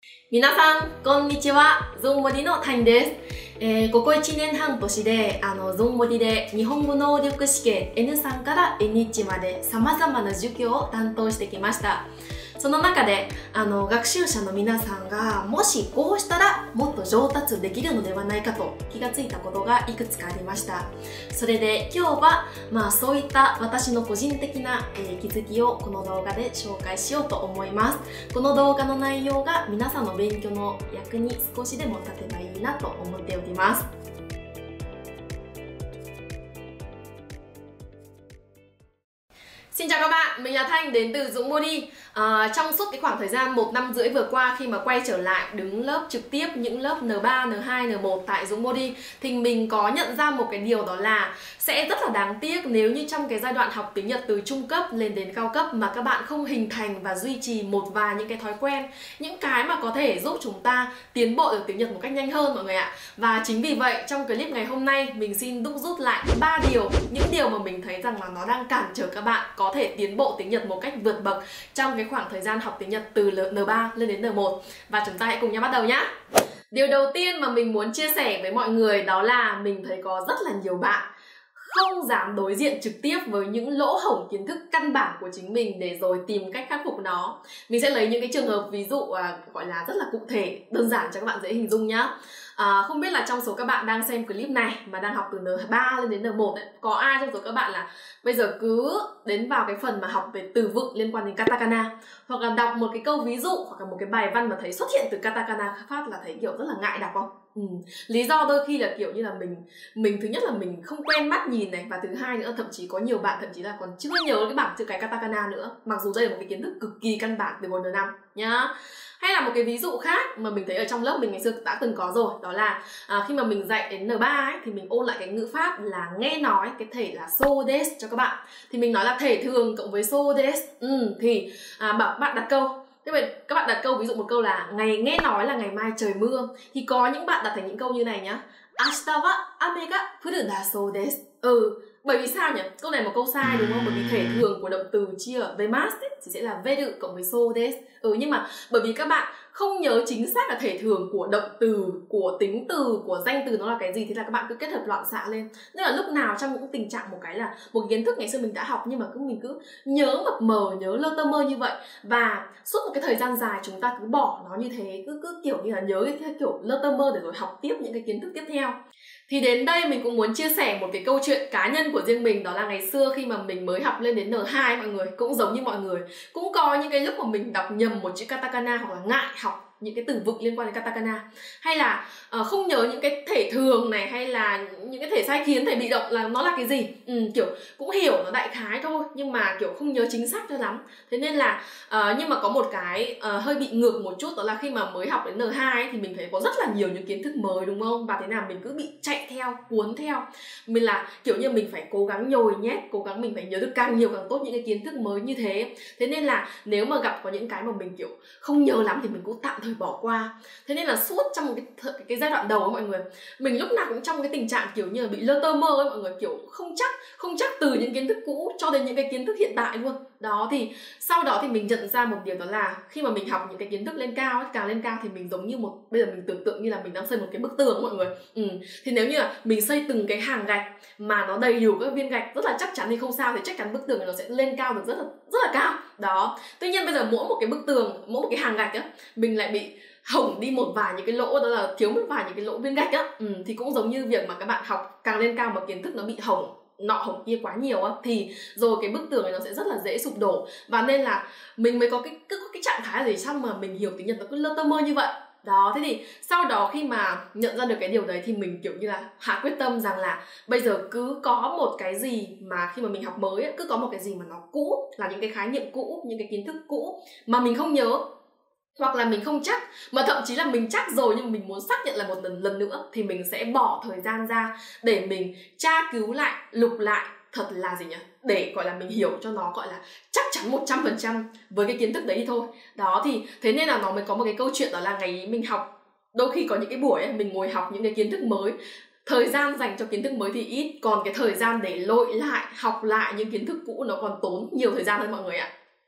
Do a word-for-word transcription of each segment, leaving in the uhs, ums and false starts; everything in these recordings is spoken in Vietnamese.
皆さん、こんにちは。ゾンモディのタインです。えー、ここいちねんはん年で、あの、ゾンモディで日本語能力試験 エヌスリー から エヌワン まで様々な授業を担当してきました。その中で、あの、学習者の皆さんが、もしこうしたらもっと上達できるのではないかと気がついたことがいくつかありました。それで今日は、まあそういった私の個人的な、えー、気づきをこの動画で紹介しようと思います。この動画の内容が皆さんの勉強の役に少しでも立てばいいなと思っております。Xin chào các bạn, mình là Thanh đến từ Dũng Modi. À, trong suốt cái khoảng thời gian một năm rưỡi vừa qua khi mà quay trở lại đứng lớp trực tiếp những lớp N ba, N hai, N một tại Dũng Modi thì mình có nhận ra một cái điều đó là sẽ rất là đáng tiếc nếu như trong cái giai đoạn học tiếng Nhật từ trung cấp lên đến cao cấp mà các bạn không hình thành và duy trì một vài những cái thói quen, những cái mà có thể giúp chúng ta tiến bộ được tiếng Nhật một cách nhanh hơn mọi người ạ. Và chính vì vậy trong clip ngày hôm nay mình xin đúc rút lại ba điều, những điều mà mình thấy rằng là nó đang cản trở các bạn có thể tiến bộ tiếng Nhật một cách vượt bậc trong cái khoảng thời gian học tiếng Nhật từ N ba lên đến N một. Và chúng ta hãy cùng nhau bắt đầu nhé. Điều đầu tiên mà mình muốn chia sẻ với mọi người đó là mình thấy có rất là nhiều bạn không dám đối diện trực tiếp với những lỗ hổng kiến thức căn bản của chính mình để rồi tìm cách khắc phục nó. Mình sẽ lấy những cái trường hợp ví dụ à, gọi là rất là cụ thể, đơn giản cho các bạn dễ hình dung nhá. À, không biết là trong số các bạn đang xem clip này mà đang học từ N ba lên đến N một ấy, có ai trong số các bạn là bây giờ cứ đến vào cái phần mà học về từ vựng liên quan đến katakana, hoặc là đọc một cái câu ví dụ hoặc là một cái bài văn mà thấy xuất hiện từ katakana phát là thấy kiểu rất là ngại đọc không? Ừ. Lý do đôi khi là kiểu như là mình mình thứ nhất là mình không quen mắt nhìn này, và thứ hai nữa thậm chí có nhiều bạn thậm chí là còn chưa nhớ cái bảng chữ cái katakana nữa, mặc dù đây là một cái kiến thức cực kỳ căn bản từ N năm nhá. Hay là một cái ví dụ khác mà mình thấy ở trong lớp mình ngày xưa đã từng có rồi, đó là à, khi mà mình dạy đến N ba ấy, thì mình ôn lại cái ngữ pháp là nghe nói cái thể là so des cho các bạn. Thì mình nói là thể thường cộng với so des. Ừ, thì à, bảo bạn đặt câu. Thế vậy các bạn đặt câu, ví dụ một câu là ngày nghe nói là ngày mai trời mưa, thì có những bạn đặt thành những câu như này nhá. Ashita wa ame ga furu da so desu. Ừ, bởi vì sao nhỉ? Câu này một câu sai đúng không? Bởi vì thể thường của động từ chia ở vemasu thì sẽ là veru cộng với so desu. Ừ, nhưng mà bởi vì các bạn không nhớ chính xác là thể thường của động từ, của tính từ, của danh từ nó là cái gì, thì là các bạn cứ kết hợp loạn xạ lên. Nên là lúc nào trong những tình trạng một cái là một kiến thức ngày xưa mình đã học nhưng mà cứ mình cứ nhớ mập mờ, nhớ lơ tơ mơ như vậy, và suốt một cái thời gian dài chúng ta cứ bỏ nó như thế, cứ cứ kiểu như là nhớ cái kiểu lơ tơ mơ để rồi học tiếp những cái kiến thức tiếp theo. Thì đến đây mình cũng muốn chia sẻ một cái câu chuyện cá nhân của riêng mình, đó là ngày xưa khi mà mình mới học lên đến N hai, mọi người cũng giống như mọi người, cũng có những cái lúc mà mình đọc nhầm một chữ katakana hoặc là ngại học những cái từ vựng liên quan đến katakana, hay là uh, không nhớ những cái thể thường này, hay là những cái thể sai khiến, thể bị động là nó là cái gì. Ừ, kiểu cũng hiểu nó đại khái thôi nhưng mà kiểu không nhớ chính xác cho lắm. Thế nên là uh, nhưng mà có một cái uh, hơi bị ngược một chút, đó là khi mà mới học đến N hai ấy, thì mình thấy có rất là nhiều những kiến thức mới đúng không, và thế nào mình cứ bị chạy theo, cuốn theo. Mình là kiểu như mình phải cố gắng nhồi nhét, cố gắng mình phải nhớ được càng nhiều càng tốt những cái kiến thức mới như thế. Thế nên là nếu mà gặp có những cái mà mình kiểu không nhớ lắm thì mình cũng tạm thời bỏ qua. Thế nên là suốt trong một cái, cái, cái giai đoạn đầu ấy mọi người, mình lúc nào cũng trong cái tình trạng kiểu như là bị lơ tơ mơ ấy mọi người, kiểu không chắc không chắc từ những kiến thức cũ cho đến những cái kiến thức hiện tại luôn. Đó, thì sau đó thì mình nhận ra một điều, đó là khi mà mình học những cái kiến thức lên cao ấy, càng lên cao thì mình giống như một, bây giờ mình tưởng tượng như là mình đang xây một cái bức tường mọi người. Ừ. Thì nếu như là mình xây từng cái hàng gạch mà nó đầy đủ các viên gạch rất là chắc chắn thì không sao, thì chắc chắn bức tường này nó sẽ lên cao được rất là rất là cao. Đó. Tuy nhiên bây giờ mỗi một cái bức tường, mỗi một cái hàng gạch á, mình lại bị hỏng đi một vài những cái lỗ, đó là thiếu một vài những cái lỗ viên gạch á. Ừ, thì cũng giống như việc mà các bạn học càng lên cao mà kiến thức nó bị hỏng nọ hỏng kia quá nhiều á, thì rồi cái bức tường này nó sẽ rất là dễ sụp đổ. Và nên là mình mới có cái cứ có cái trạng thái gì xong mà mình hiểu tiếng Nhật nó cứ lơ tơ mơ như vậy. Đó, thế thì sau đó khi mà nhận ra được cái điều đấy thì mình kiểu như là hạ quyết tâm rằng là bây giờ cứ có một cái gì mà khi mà mình học mới ấy, cứ có một cái gì mà nó cũ, là những cái khái niệm cũ, những cái kiến thức cũ mà mình không nhớ, hoặc là mình không chắc, mà thậm chí là mình chắc rồi nhưng mà mình muốn xác nhận lại một lần lần nữa, thì mình sẽ bỏ thời gian ra để mình tra cứu lại, lục lại thật là gì nhỉ, để gọi là mình hiểu cho nó gọi là chắc chắn một trăm phần trăm với cái kiến thức đấy thì thôi. Đó, thì thế nên là nó mới có một cái câu chuyện, đó là ngày mình học, đôi khi có những cái buổi ấy, mình ngồi học những cái kiến thức mới, thời gian dành cho kiến thức mới thì ít, còn cái thời gian để lội lại, học lại những kiến thức cũ nó còn tốn nhiều thời gian hơn mọi người ạ.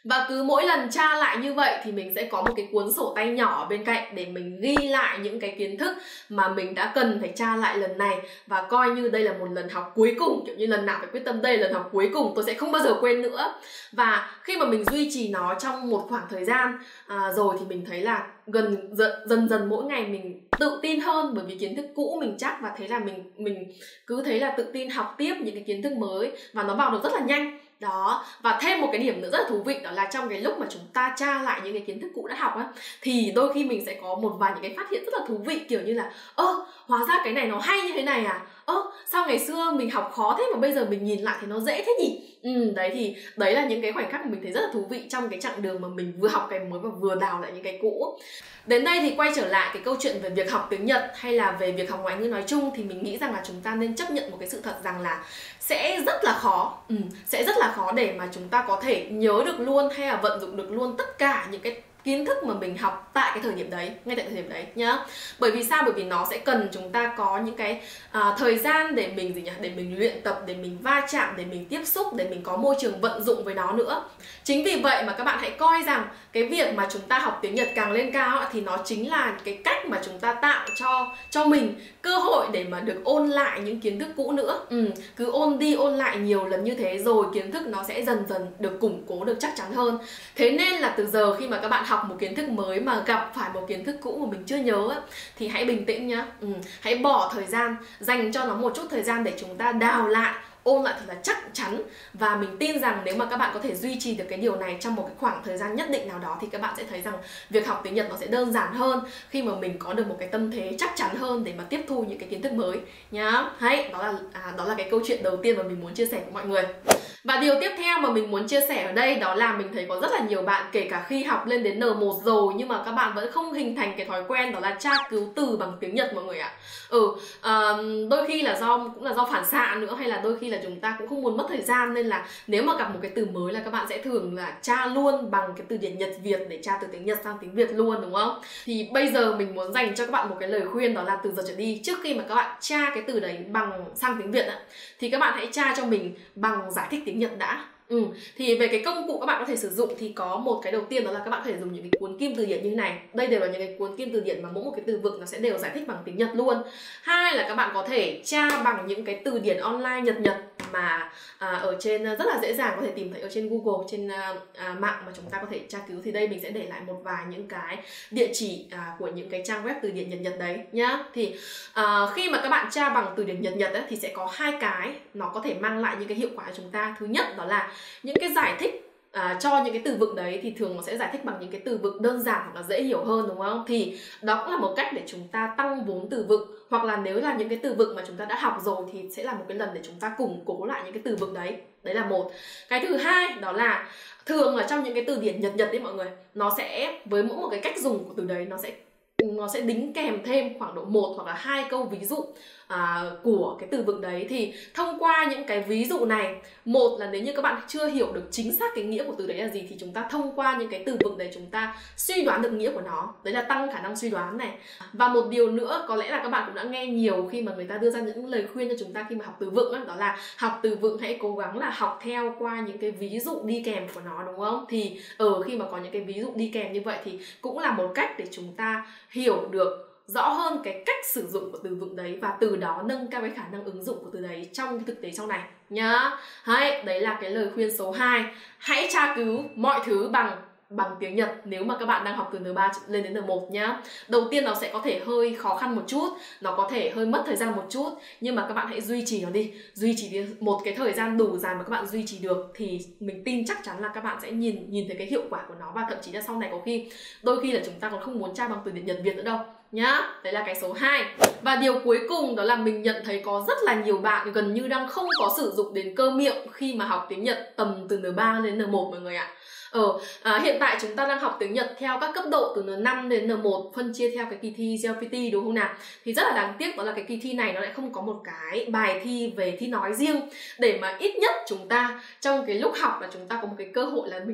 Và cứ mỗi lần tra lại như vậy thì mình sẽ có một cái cuốn sổ tay nhỏ ở bên cạnh để mình ghi lại những cái kiến thức mà mình đã cần phải tra lại lần này, và coi như đây là một lần học cuối cùng, kiểu như lần nào phải quyết tâm đây là lần học cuối cùng, tôi sẽ không bao giờ quên nữa. Và khi mà mình duy trì nó trong một khoảng thời gian à, rồi thì mình thấy là gần dần, dần dần mỗi ngày mình tự tin hơn, bởi vì kiến thức cũ mình chắc, và thế là mình mình cứ thấy là tự tin học tiếp những cái kiến thức mới và nó vào được rất là nhanh. Đó, và thêm một cái điểm nữa rất là thú vị, đó là trong cái lúc mà chúng ta tra lại những cái kiến thức cũ đã học á, thì đôi khi mình sẽ có một vài những cái phát hiện rất là thú vị, kiểu như là ơ, hóa ra cái này nó hay như thế này à, ơ, sao ngày xưa mình học khó thế mà bây giờ mình nhìn lại thì nó dễ thế nhỉ. Ừ, đấy thì đấy là những cái khoảnh khắc mà mình thấy rất là thú vị trong cái chặng đường mà mình vừa học cái mới và vừa đào lại những cái cũ. Đến đây thì quay trở lại cái câu chuyện về việc học tiếng Nhật hay là về việc học ngoại ngữ nói chung, thì mình nghĩ rằng là chúng ta nên chấp nhận một cái sự thật rằng là sẽ rất là khó, ừ, sẽ rất là khó để mà chúng ta có thể nhớ được luôn hay là vận dụng được luôn tất cả những cái kiến thức mà mình học tại cái thời điểm đấy, ngay tại thời điểm đấy nhá. Bởi vì sao? Bởi vì nó sẽ cần chúng ta có những cái à, thời gian để mình gì nhỉ? Để mình luyện tập, để mình va chạm, để mình tiếp xúc, để mình có môi trường vận dụng với nó nữa. Chính vì vậy mà các bạn hãy coi rằng cái việc mà chúng ta học tiếng Nhật càng lên cao thì nó chính là cái cách mà chúng ta tạo cho cho mình cơ hội để mà được ôn lại những kiến thức cũ nữa. Ừ, cứ ôn đi ôn lại nhiều lần như thế rồi kiến thức nó sẽ dần dần được củng cố, được chắc chắn hơn. Thế nên là từ giờ khi mà các bạn học một kiến thức mới mà gặp phải một kiến thức cũ mà mình chưa nhớ á, thì hãy bình tĩnh nhá. Ừ, hãy bỏ thời gian, dành cho nó một chút thời gian để chúng ta đào lại, ôn lại thật là chắc chắn. Và mình tin rằng nếu mà các bạn có thể duy trì được cái điều này trong một cái khoảng thời gian nhất định nào đó, thì các bạn sẽ thấy rằng việc học tiếng Nhật nó sẽ đơn giản hơn khi mà mình có được một cái tâm thế chắc chắn hơn để mà tiếp thu những cái kiến thức mới nhá. Hay, đó là à, đó là cái câu chuyện đầu tiên mà mình muốn chia sẻ với mọi người. Và điều tiếp theo mà mình muốn chia sẻ ở đây đó là mình thấy có rất là nhiều bạn, kể cả khi học lên đến N một rồi, nhưng mà các bạn vẫn không hình thành cái thói quen đó là tra cứu từ bằng tiếng Nhật mọi người ạ. Ừ, à, đôi khi là do cũng là do phản xạ nữa, hay là đôi khi là chúng ta cũng không muốn mất thời gian, nên là nếu mà gặp một cái từ mới là các bạn sẽ thường là tra luôn bằng cái từ điển Nhật Việt để tra từ tiếng Nhật sang tiếng Việt luôn, đúng không? Thì bây giờ mình muốn dành cho các bạn một cái lời khuyên, đó là từ giờ trở đi, trước khi mà các bạn tra cái từ đấy bằng sang tiếng Việt á, thì các bạn hãy tra cho mình bằng giải thích tiếng Nhật đã. Ừ, thì về cái công cụ các bạn có thể sử dụng thì có một cái đầu tiên, đó là các bạn có thể dùng những cái cuốn kim từ điển như thế này. Đây đều là những cái cuốn kim từ điển mà mỗi một cái từ vựng nó sẽ đều giải thích bằng tiếng Nhật luôn. Hai là các bạn có thể tra bằng những cái từ điển online Nhật Nhật mà à, ở trên rất là dễ dàng có thể tìm thấy ở trên Google, trên à, mạng mà chúng ta có thể tra cứu. Thì đây mình sẽ để lại một vài những cái địa chỉ à, của những cái trang web từ điển Nhật Nhật đấy nhá. Thì à, khi mà các bạn tra bằng từ điển Nhật Nhật ấy, thì sẽ có hai cái nó có thể mang lại những cái hiệu quả cho chúng ta. Thứ nhất đó là những cái giải thích À, cho những cái từ vựng đấy thì thường nó sẽ giải thích bằng những cái từ vựng đơn giản hoặc là dễ hiểu hơn, đúng không? Thì đó cũng là một cách để chúng ta tăng vốn từ vựng. Hoặc là nếu là những cái từ vựng mà chúng ta đã học rồi thì sẽ là một cái lần để chúng ta củng cố lại những cái từ vựng đấy. Đấy là một. Cái thứ hai đó là thường là trong những cái từ điển Nhật Nhật ấy mọi người, nó sẽ với mỗi một cái cách dùng của từ đấy nó sẽ nó sẽ đính kèm thêm khoảng độ một hoặc là hai câu ví dụ à, của cái từ vựng đấy. Thì thông qua những cái ví dụ này, một là nếu như các bạn chưa hiểu được chính xác cái nghĩa của từ đấy là gì, thì chúng ta thông qua những cái từ vựng đấy chúng ta suy đoán được nghĩa của nó. Đấy là tăng khả năng suy đoán này. Và một điều nữa có lẽ là các bạn cũng đã nghe nhiều khi mà người ta đưa ra những lời khuyên cho chúng ta khi mà học từ vựng ấy, đó là học từ vựng hãy cố gắng là học theo qua những cái ví dụ đi kèm của nó, đúng không? Thì ở khi mà có những cái ví dụ đi kèm như vậy thì cũng là một cách để chúng ta hiểu được rõ hơn cái cách sử dụng của từ vựng đấy, và từ đó nâng cao cái khả năng ứng dụng của từ đấy trong cái thực tế sau này nhá. Đấy, đấy là cái lời khuyên số hai. Hãy tra cứu mọi thứ bằng bằng tiếng Nhật nếu mà các bạn đang học từ N ba lên đến N một nhá. Đầu tiên nó sẽ có thể hơi khó khăn một chút, nó có thể hơi mất thời gian một chút, nhưng mà các bạn hãy duy trì nó đi. Duy trì đi một cái thời gian đủ dài mà các bạn duy trì được thì mình tin chắc chắn là các bạn sẽ nhìn nhìn thấy cái hiệu quả của nó, và thậm chí là sau này có khi đôi khi là chúng ta còn không muốn tra bằng từ điển Nhật Việt nữa đâu nhá. Đấy là cái số hai. Và điều cuối cùng đó là mình nhận thấy có rất là nhiều bạn gần như đang không có sử dụng đến cơ miệng khi mà học tiếng Nhật tầm từ N ba đến N một mọi người ạ. Ờ, à, hiện tại chúng ta đang học tiếng Nhật theo các cấp độ từ N năm đến N một, phân chia theo cái kỳ thi G L P T, đúng không nào? Thì rất là đáng tiếc đó là cái kỳ thi này nó lại không có một cái bài thi về thi nói riêng, để mà ít nhất chúng ta trong cái lúc học là chúng ta có một cái cơ hội là mình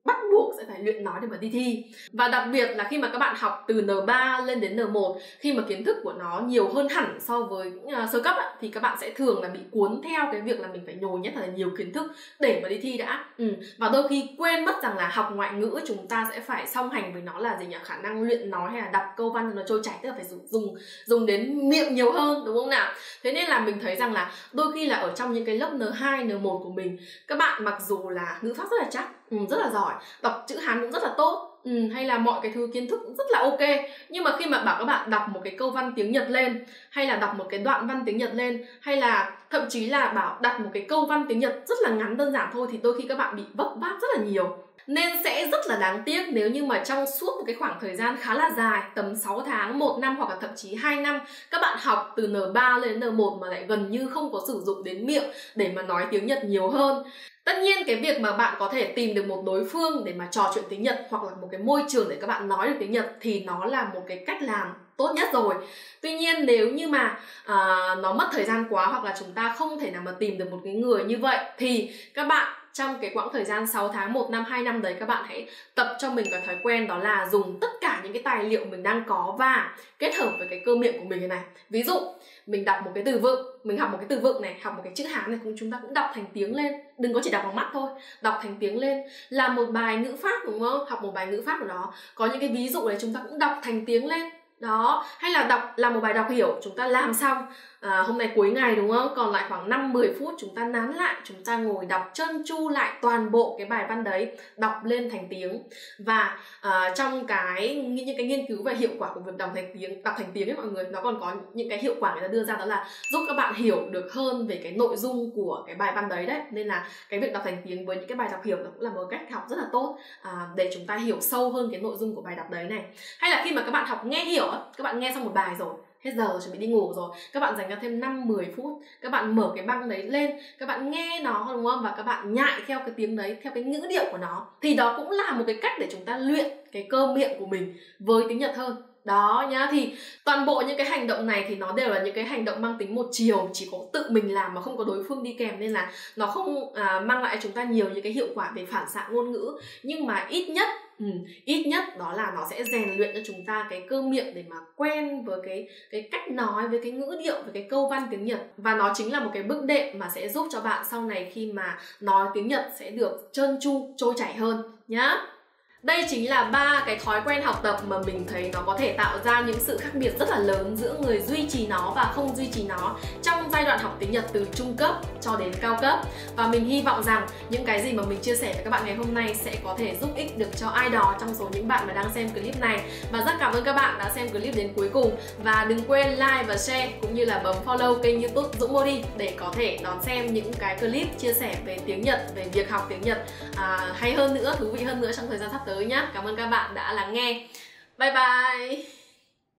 bắt buộc sẽ phải luyện nói để mà đi thi. Và đặc biệt là khi mà các bạn học từ N ba lên đến N một, khi mà kiến thức của nó nhiều hơn hẳn so với uh, sơ cấp á, thì các bạn sẽ thường là bị cuốn theo cái việc là mình phải nhồi nhét thật là nhiều kiến thức để mà đi thi đã. ừ. Và đôi khi quên mất rằng là học ngoại ngữ chúng ta sẽ phải song hành với nó là gì nhỉ? Khả năng luyện nói hay là đọc câu văn cho nó trôi chảy, tức là phải dùng dùng dùng đến miệng nhiều hơn, đúng không nào? Thế nên là mình thấy rằng là đôi khi là ở trong những cái lớp N hai, N một của mình, các bạn mặc dù là ngữ pháp rất là chắc, ừ, rất là giỏi, đọc chữ Hán cũng rất là tốt, Ừ, hay là mọi cái thứ kiến thức cũng rất là ok, nhưng mà khi mà bảo các bạn đọc một cái câu văn tiếng Nhật lên, hay là đọc một cái đoạn văn tiếng Nhật lên, hay là thậm chí là bảo đặt một cái câu văn tiếng Nhật rất là ngắn đơn giản thôi, thì đôi khi các bạn bị vấp váp rất là nhiều. Nên sẽ rất là đáng tiếc nếu như mà trong suốt một cái khoảng thời gian khá là dài, tầm sáu tháng, một năm hoặc là thậm chí hai năm, các bạn học từ N ba lên N một mà lại gần như không có sử dụng đến miệng để mà nói tiếng Nhật nhiều hơn. Tất nhiên cái việc mà bạn có thể tìm được một đối phương để mà trò chuyện tiếng Nhật, hoặc là một cái môi trường để các bạn nói được tiếng Nhật, thì nó là một cái cách làm tốt nhất rồi. Tuy nhiên nếu như mà à, nó mất thời gian quá, hoặc là chúng ta không thể nào mà tìm được một cái người như vậy, thì các bạn trong cái quãng thời gian sáu tháng, một năm, hai năm đấy, các bạn hãy tập cho mình cái thói quen đó là dùng tất cả những cái tài liệu mình đang có và kết hợp với cái cơ miệng của mình này. Ví dụ mình đọc một cái từ vựng, mình học một cái từ vựng này, học một cái chữ Hán này, chúng ta cũng đọc thành tiếng lên, đừng có chỉ đọc bằng mắt thôi, đọc thành tiếng lên. Làm một bài ngữ pháp, đúng không? Học một bài ngữ pháp của nó, có những cái ví dụ đấy chúng ta cũng đọc thành tiếng lên. Đó, hay là đọc làm một bài đọc hiểu, chúng ta làm xong à, hôm nay cuối ngày, đúng không? Còn lại khoảng năm mười phút chúng ta nán lại, chúng ta ngồi đọc trơn tru lại toàn bộ cái bài văn đấy, đọc lên thành tiếng. Và à, trong cái những cái nghiên cứu về hiệu quả của việc đọc thành tiếng, đọc thành tiếng ấy mọi người, nó còn có những cái hiệu quả người ta đưa ra, đó là giúp các bạn hiểu được hơn về cái nội dung của cái bài văn đấy đấy. Nên là cái việc đọc thành tiếng với những cái bài đọc hiểu nó cũng là một cách học rất là tốt à, để chúng ta hiểu sâu hơn cái nội dung của bài đọc đấy này. Hay là khi mà các bạn học nghe hiểu, các bạn nghe xong một bài rồi, hết giờ rồi, chuẩn bị đi ngủ rồi, các bạn dành ra thêm năm mười phút, các bạn mở cái băng đấy lên, các bạn nghe nó, đúng không? Và các bạn nhại theo cái tiếng đấy, theo cái ngữ điệu của nó, thì đó cũng là một cái cách để chúng ta luyện cái cơ miệng của mình với tiếng Nhật hơn. Đó nhá, thì toàn bộ những cái hành động này thì nó đều là những cái hành động mang tính một chiều, chỉ có tự mình làm mà không có đối phương đi kèm, nên là nó không à, mang lại chúng ta nhiều những cái hiệu quả về phản xạ ngôn ngữ. Nhưng mà ít nhất ừ, ít nhất đó là nó sẽ rèn luyện cho chúng ta cái cơ miệng để mà quen với cái cái cách nói, với cái ngữ điệu, với cái câu văn tiếng Nhật. Và nó chính là một cái bước đệm mà sẽ giúp cho bạn sau này khi mà nói tiếng Nhật sẽ được trơn tru, trôi chảy hơn nhá. Đây chính là ba cái thói quen học tập mà mình thấy nó có thể tạo ra những sự khác biệt rất là lớn giữa người duy trì nó và không duy trì nó trong giai đoạn học tiếng Nhật từ trung cấp cho đến cao cấp. Và mình hy vọng rằng những cái gì mà mình chia sẻ với các bạn ngày hôm nay sẽ có thể giúp ích được cho ai đó trong số những bạn mà đang xem clip này. Và rất cảm ơn các bạn đã xem clip đến cuối cùng. Và đừng quên like và share cũng như là bấm follow kênh YouTube Dũng Modi để có thể đón xem những cái clip chia sẻ về tiếng Nhật, về việc học tiếng Nhật à, hay hơn nữa, thú vị hơn nữa trong thời gian sắp tới nhé. Cảm ơn các bạn đã lắng nghe. Bye bye.